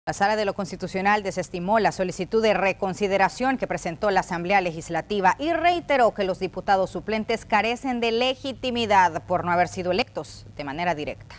La Sala de lo Constitucional desestimó la solicitud de reconsideración que presentó la Asamblea Legislativa y reiteró que los diputados suplentes carecen de legitimidad por no haber sido electos de manera directa.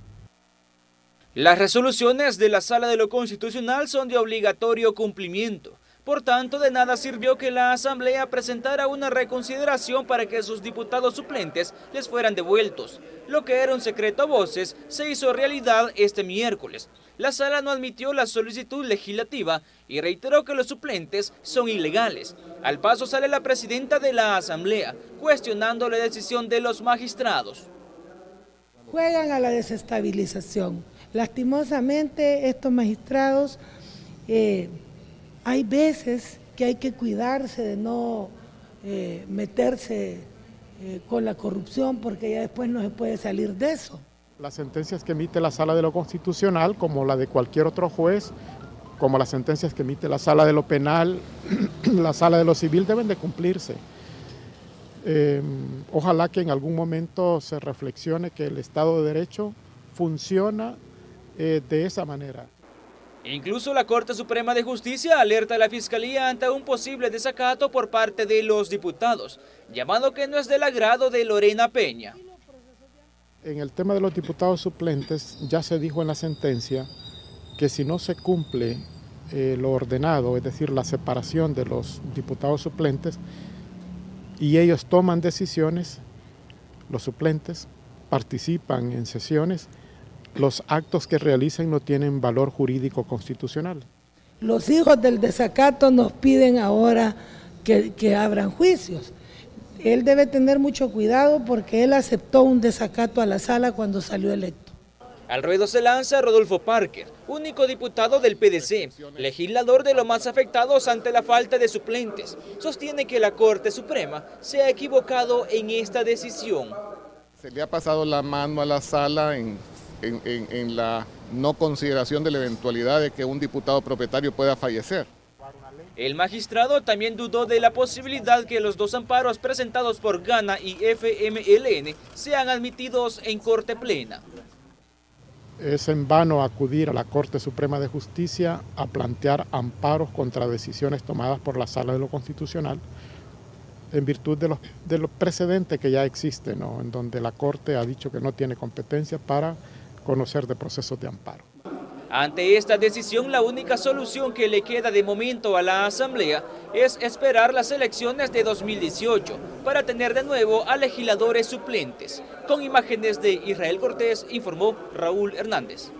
Las resoluciones de la Sala de lo Constitucional son de obligatorio cumplimiento. Por tanto, de nada sirvió que la Asamblea presentara una reconsideración para que sus diputados suplentes les fueran devueltos. Lo que era un secreto a voces se hizo realidad este miércoles. La Sala no admitió la solicitud legislativa y reiteró que los suplentes son ilegales. Al paso sale la presidenta de la Asamblea, cuestionando la decisión de los magistrados. Juegan a la desestabilización. Lastimosamente, estos magistrados, hay veces que hay que cuidarse de no meterse con la corrupción, porque ya después no se puede salir de eso. Las sentencias que emite la Sala de lo Constitucional, como la de cualquier otro juez, como las sentencias que emite la Sala de lo Penal, la Sala de lo Civil, deben de cumplirse. Ojalá que en algún momento se reflexione que el Estado de Derecho funciona de esa manera. Incluso la Corte Suprema de Justicia alerta a la Fiscalía ante un posible desacato por parte de los diputados, llamado que no es del agrado de Lorena Peña. En el tema de los diputados suplentes ya se dijo en la sentencia que si no se cumple lo ordenado, es decir, la separación de los diputados suplentes, y ellos toman decisiones, los suplentes participan en sesiones, los actos que realicen no tienen valor jurídico constitucional. Los hijos del desacato nos piden ahora que abran juicios. Él debe tener mucho cuidado porque él aceptó un desacato a la sala cuando salió electo. Al ruedo se lanza Rodolfo Parker, único diputado del PDC, legislador de los más afectados ante la falta de suplentes. Sostiene que la Corte Suprema se ha equivocado en esta decisión. Se le ha pasado la mano a la sala en la no consideración de la eventualidad de que un diputado propietario pueda fallecer. El magistrado también dudó de la posibilidad que los dos amparos presentados por Gana y FMLN sean admitidos en Corte Plena. Es en vano acudir a la Corte Suprema de Justicia a plantear amparos contra decisiones tomadas por la Sala de lo Constitucional en virtud de los precedentes que ya existen, ¿no? En donde la Corte ha dicho que no tiene competencia para conocer de procesos de amparo. Ante esta decisión, la única solución que le queda de momento a la Asamblea es esperar las elecciones de 2018 para tener de nuevo a legisladores suplentes. Con imágenes de Israel Cortés, informó Raúl Hernández.